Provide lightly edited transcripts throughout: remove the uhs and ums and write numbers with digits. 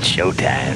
It's showtime.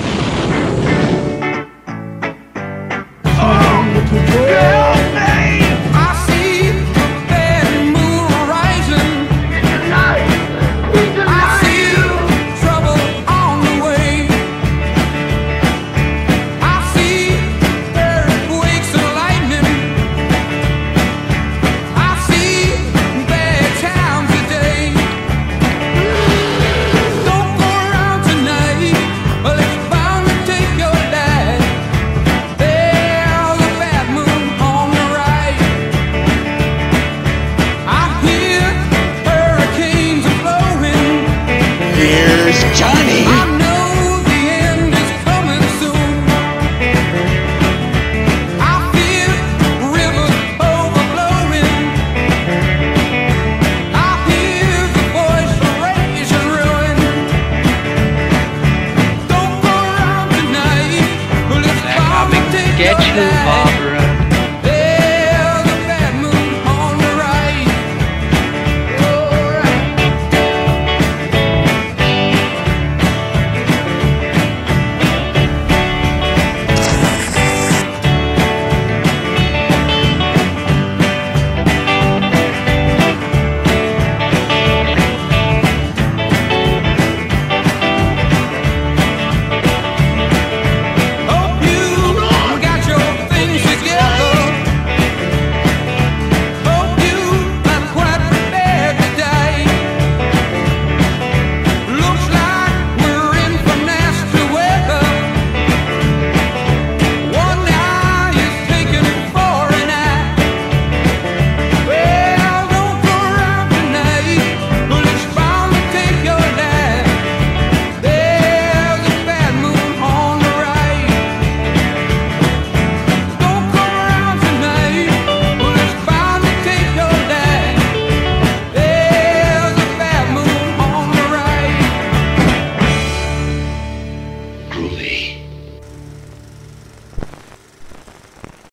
Johnny! I know the end is coming soon. I feel rivers overflowing. I hear the voice of rage and ruin. Don't go around tonight, but it's time to take your life.